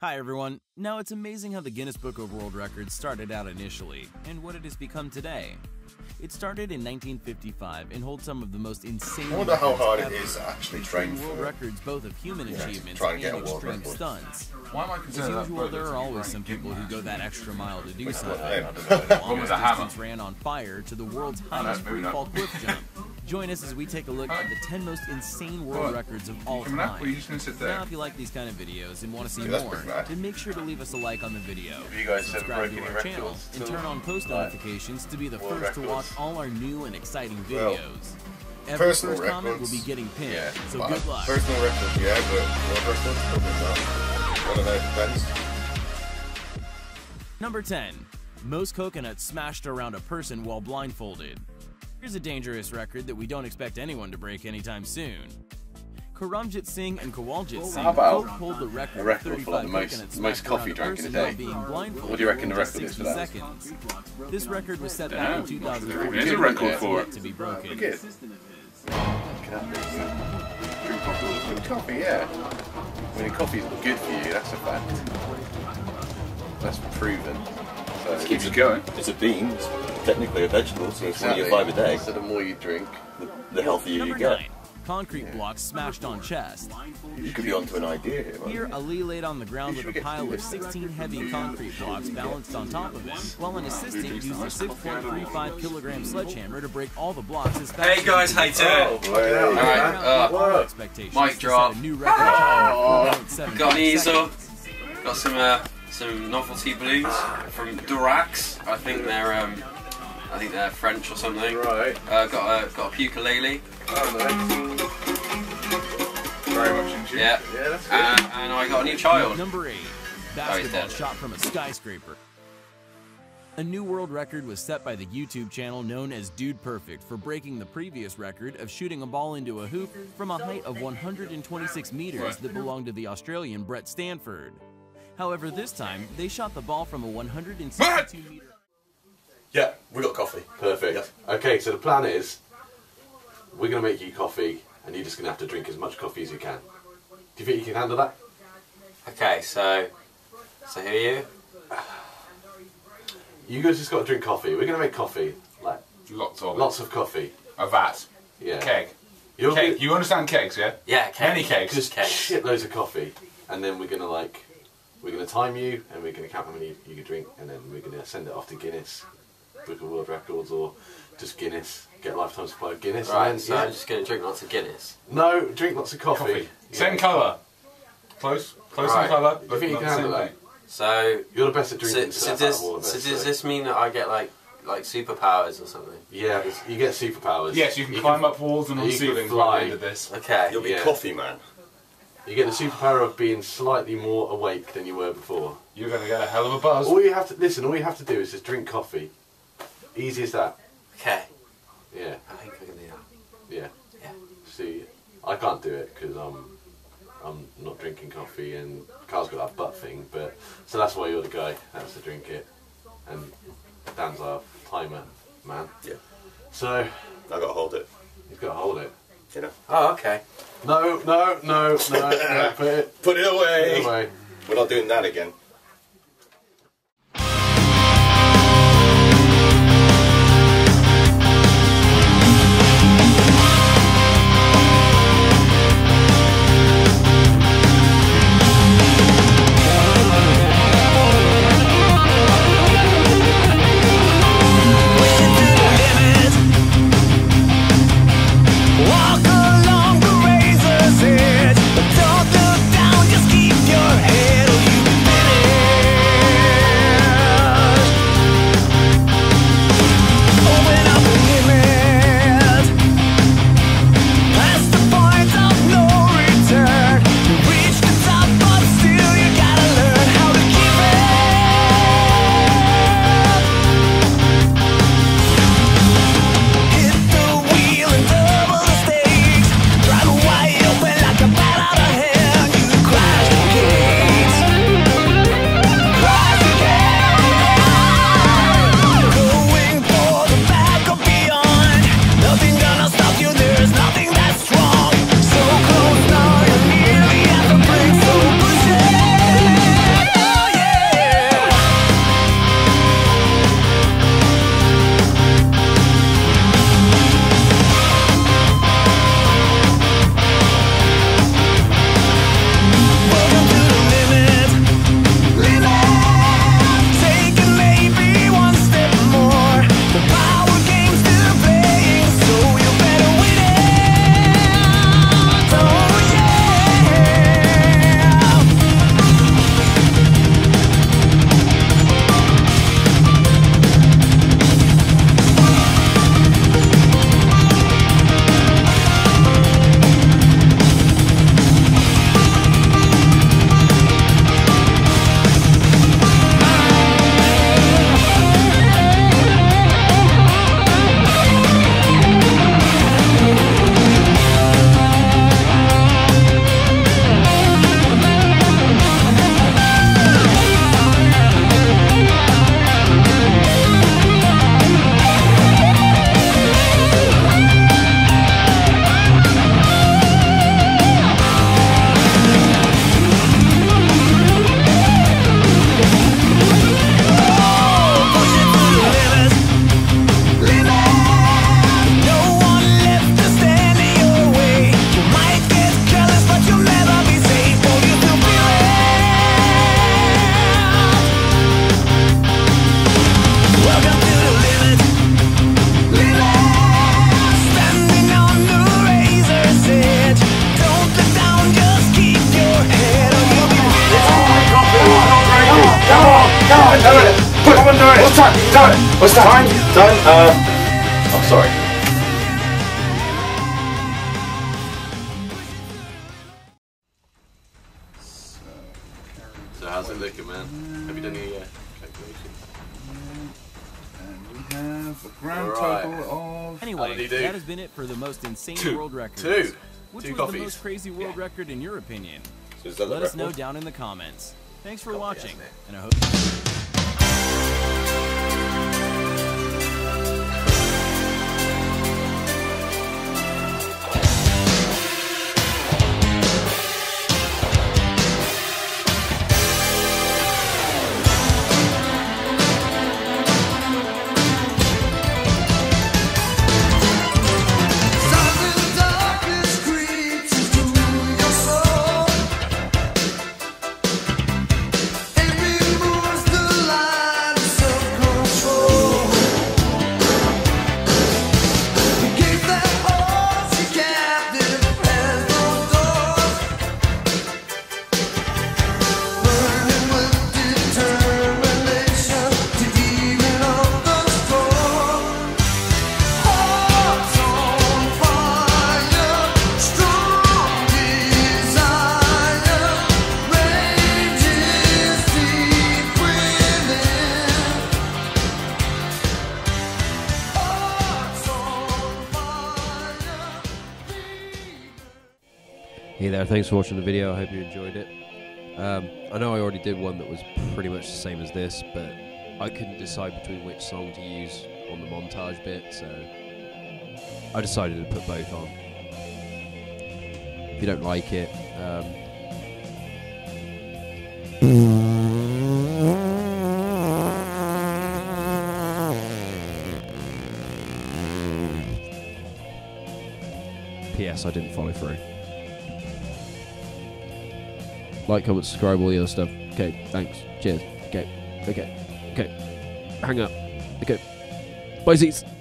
Hi everyone. Now it's amazing how the Guinness Book of World Records started out initially, and what it has become today. It started in 1955 and holds some of the most insane I wonder how hard it ever, is to actually train world for records both of human achievements try and and get a world extreme record. stunts. Why am I As considering that? usual, there are always some people who go that extra mile to do something. them. One with a hammer. distance ran on fire to the world's no, highest maybe not. free-fall cliff jump. Join us as we take a look at the 10 most insane world What? records of all Coming up, or are you time. just going to sit Now, there? if you like these kind of videos and want to see Yeah, that's more, pretty mad. then make sure to leave us a like on the video, Have you guys ever subscribe broken to any our channel, records and to, turn on post like, notifications to be the world first to watch records? all our new and exciting Well, videos. Every personal first comment will records, be getting pinned, yeah, so but good luck. Personal records, yeah, but world records, probably not. I don't know, depends. Number 10. Most coconuts smashed around a person while blindfolded. Here's a dangerous record that we don't expect anyone to break anytime soon. Karamjit Singh and Kawaljit Singh How about both hold the record a of record for, 35 like, the most coconuts most smashed coffee around drank in a person while day? being blindfolded What do you reckon the in just record is for 60 that? seconds. This record was set back in Dunno. 2014. There's a record for yet to be broken. Good. Drink coffee, yeah. I mean, coffee's good for you, that's a fact. That's proven. So Keeps it going. It's a bean, it's technically a vegetable, so it's one of your Exactly. 5 a day. So the more you drink, The healthier Number you get. 9. Concrete blocks smashed on chest. You could be onto an idea here, right? Here, Ali laid on the ground with a pile of 16 heavy concrete blocks balanced on top of him, while an assistant used a 6.35 kilogram sledgehammer to break all the blocks as fast Hey guys, how you doing? Alright, expectations. mic drop. A new record time of 4.7 Got an easel. seconds. Got some novelty blues from Durax. I think they're French or something. right? Got a ukulele. Oh, nice. Very much in tune. Yeah. Yeah, that's good. And I got a new child. Number 8. he's Basketball dead. shot from a skyscraper. A new world record was set by the YouTube channel known as Dude Perfect for breaking the previous record of shooting a ball into a hoop from a height of 126 meters that belonged to the Australian Brett Stanford. However, this time, they shot the ball from a 162-meter... Yeah, we got coffee. Perfect. Okay, so the plan is, we're going to make you coffee, and you're just going to have to drink as much coffee as you can. Do you think you can handle that? Okay, so who are you? You guys just got to drink coffee. We're going to make coffee, like Lots of lots of coffee. A vat. Yeah. Keg. You're Keg. You understand kegs, yeah? Yeah, Many kegs. just Kegs. shitloads of coffee, and then we're going to time you, and we're going to count how many you can drink, and then we're going to send it off to Guinness Book of World Records, or just Guinness. Get a lifetime supply of Guinness. Right, and then, so I'm just gonna drink lots of Guinness. No, drink lots of coffee. Coffee. Yeah. Same colour. Close Right. in colour. Do you think you can handle that? So You're the best at so, drinking so stuff out of all of does us. so does this mean that I get like superpowers or something? Yeah, you get superpowers. Yes, you can climb up walls and on you can ceilings by fly. the end of this. Okay. You'll be Yeah. coffee man. You get the superpower of being slightly more awake than you were before. You're going to get a hell of a buzz. All you have to do is just drink coffee. Easy as that. Okay. Yeah, I think I can do that. yeah. Yeah. See, I can't do it because I'm not drinking coffee, and Carl's got that butt thing. But so that's why you're the guy that has to drink it, and Dan's our timer man. Yeah. So I gotta hold it. you've got to hold it. You know. Oh, okay. No, put it Put it away. away. We're not doing that again. Walk along the razor's edge, but don't look down, just keep your head or you'll be finished. Done. What's that? Time. Oh, sorry. So how's it looking, man? Have you done any calculations? And we have a grand Alright. total of... How Anyway, many do? that has been it for the most insane Two. world records. Two. Which Two was coffees. the most crazy world record in your opinion? So is that the Let us know record? down in the comments. Thanks for Coffee, watching, isn't it? and I hope. Something darkness creeps into your soul. It removes the line of self-control. You keep that horse you captive as those doors, burning with determination to even up the storm. Hearts on fire, strong desire rages deep within. Hearts on fire. Hey there, thanks for watching the video. I hope you enjoyed it. I know I already did one that was pretty much the same as this, but I couldn't decide between which song to use on the montage bit, so I decided to put both on. If you don't like it, P.S. I didn't follow through. Like, comment, subscribe, all the other stuff. Okay, thanks. Cheers. Okay. Hang up. Okay. Bye, seats.